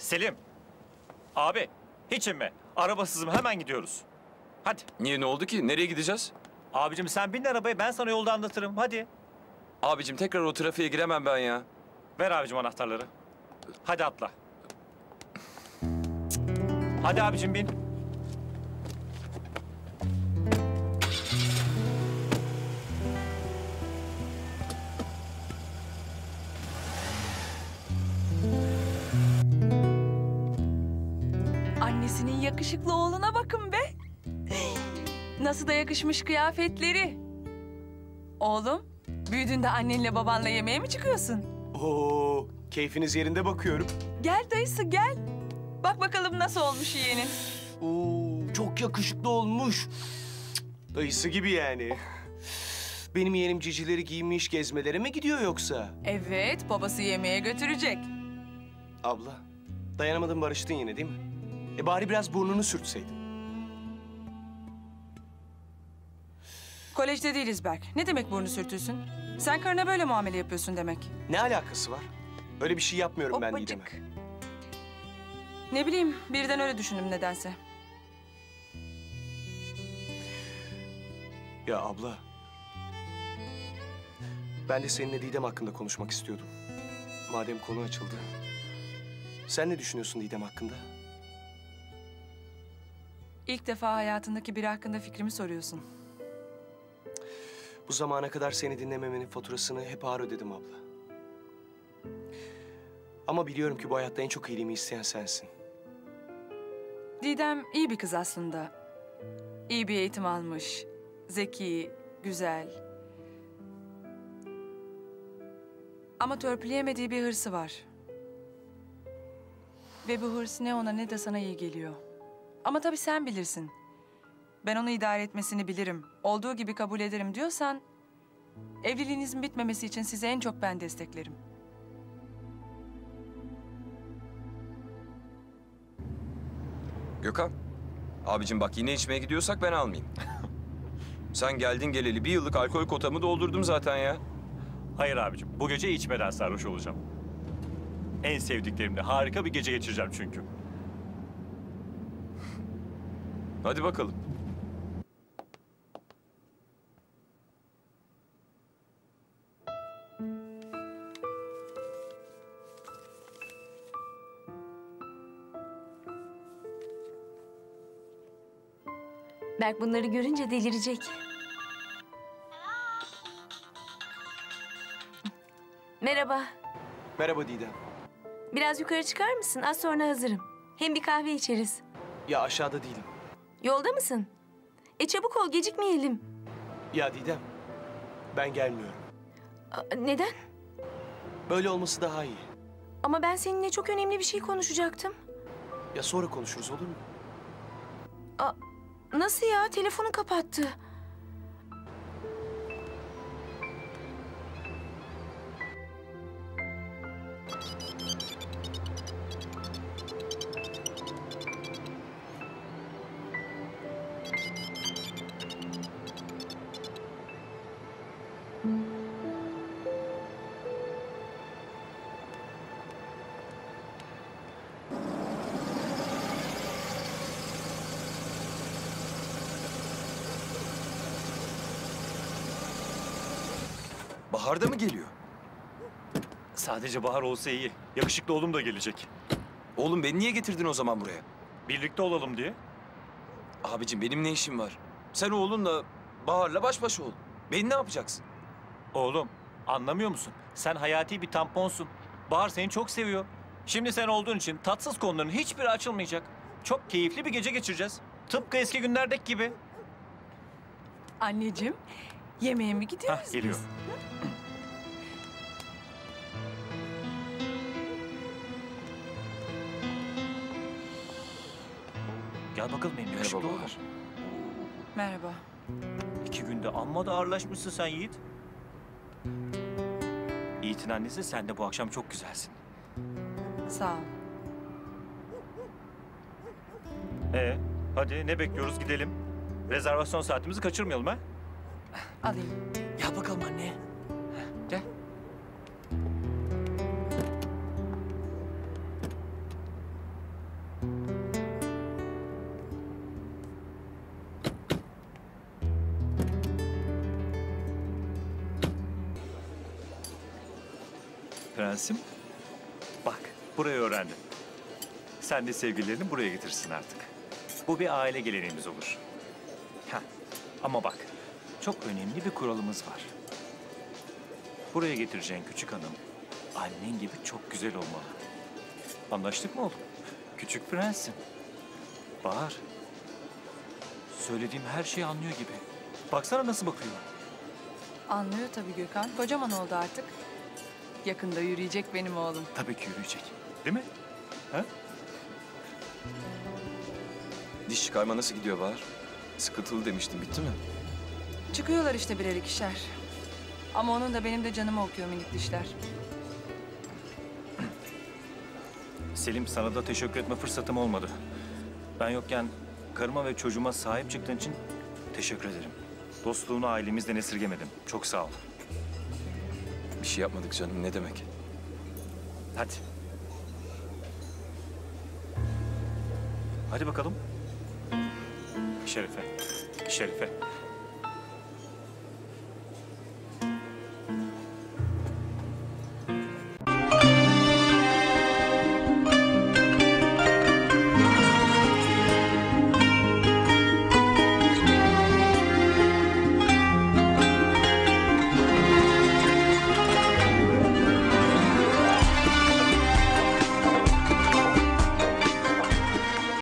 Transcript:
Selim. Abi hiç inme. Arabasızım, hemen gidiyoruz. Hadi. Niye, ne oldu ki? Nereye gideceğiz? Abicim sen bin arabaya, ben sana yolda anlatırım. Hadi. Abicim tekrar o trafiğe giremem ben ya. Ver abicim anahtarları. Hadi atla. Hadi abicim bin. Annesinin yakışıklı oğluna bakın be. Nasıl da yakışmış kıyafetleri. Oğlum, büyüdüğünde annenle babanla yemeğe mi çıkıyorsun? Oo, keyfiniz yerinde bakıyorum. Gel dayısı gel. Bak bakalım nasıl olmuş yeğenin. Oo, çok yakışıklı olmuş. Dayısı gibi yani. Benim yeğenim cicileri giymiş gezmelere mi gidiyor yoksa? Evet, babası yemeğe götürecek. Abla, dayanamadın barıştın yine değil mi? Bari biraz burnunu sürtseydin. Kolejde değiliz Berk. Ne demek burnu sürtülsün? Sen karına böyle muamele yapıyorsun demek. Ne alakası var? Öyle bir şey yapmıyorum ben Didem'e. Hoppacık. Ne bileyim, birden öyle düşündüm nedense. Ya abla, ben de seninle Didem hakkında konuşmak istiyordum. Madem konu açıldı. Sen ne düşünüyorsun Didem hakkında? İlk defa hayatındaki biri hakkında fikrimi soruyorsun. Bu zamana kadar seni dinlememenin faturasını hep ağır ödedim abla. Ama biliyorum ki bu hayatta en çok iyiliğimi isteyen sensin. Didem iyi bir kız aslında. İyi bir eğitim almış. Zeki, güzel. Ama törpüleyemediği bir hırsı var. Ve bu hırs ne ona ne de sana iyi geliyor. Ama tabii sen bilirsin. Ben onu idare etmesini bilirim. Olduğu gibi kabul ederim diyorsan... evliliğinizin bitmemesi için sizi en çok ben desteklerim. Gökhan. Abicim bak, yine içmeye gidiyorsak ben almayayım. Sen geldin geleli 1 yıllık alkol kotamı doldurdum zaten ya. Hayır abicim, bu gece içmeden sarhoş olacağım. En sevdiklerimle harika bir gece geçireceğim çünkü. Hadi bakalım. Berk bunları görünce delirecek. Merhaba. Merhaba Didem. Biraz yukarı çıkar mısın? Az sonra hazırım. Hem bir kahve içeriz. Ya aşağıda değilim. Yolda mısın? Çabuk ol, gecikmeyelim. Ya Didem, ben gelmiyorum. Neden? Böyle olması daha iyi. Ama ben seninle çok önemli bir şey konuşacaktım. Ya sonra konuşuruz olur mu? Nasıl ya? Telefonu kapattı. Bahar da mı geliyor? Sadece Bahar olsa iyi. Yakışıklı oğlum da gelecek. Oğlum beni niye getirdin o zaman buraya? Birlikte olalım diye. Abicim benim ne işim var? Sen oğlunla Bahar'la baş başa ol. Beni ne yapacaksın? Oğlum, anlamıyor musun? Sen hayati bir tamponsun. Bahar seni çok seviyor. Şimdi sen olduğun için tatsız konuların hiçbiri açılmayacak. Çok keyifli bir gece geçireceğiz. Tıpkı eski günlerdeki gibi. Anneciğim, yemeğe mi gidiyoruz Hah, geliyor. biz? Gel bakalım benim yakışıklı Merhaba oğlum. Bahar. Merhaba. 2 günde amma da ağırlaşmışsın sen Yiğit. Yiğit'in annesi, sen de bu akşam çok güzelsin. Sağ ol. Hadi ne bekliyoruz, gidelim. Rezervasyon saatimizi kaçırmayalım ha. Alayım. Gel bakalım anne. Gel. prensim. Bak, burayı öğrendin. Sen de sevgililerini buraya getirsin artık. Bu bir aile geleneğimiz olur. Heh. Ama bak, çok önemli bir kuralımız var. Buraya getireceğin küçük hanım, annen gibi çok güzel olmalı. Anlaştık mı oğlum? Küçük prensim. Bahar. Söylediğim her şeyi anlıyor gibi. Baksana nasıl bakıyor. Anlıyor tabii Gökhan. Kocaman oldu artık. Yakında yürüyecek benim oğlum. Tabii ki yürüyecek. Değil mi? Ha? Diş çıkarma nasıl gidiyor Bahar? Sıkıntılı demiştin, bitti mi? Çıkıyorlar işte birer ikişer. Ama onun da benim de canımı okuyor minik dişler. Selim, sana da teşekkür etme fırsatım olmadı. Ben yokken karıma ve çocuğuma sahip çıktığın için teşekkür ederim. Dostluğunu ailemizden esirgemedim. Çok sağ ol. Bir şey yapmadık canım, ne demek? Hadi. Hadi bakalım. Şerife. Şerife.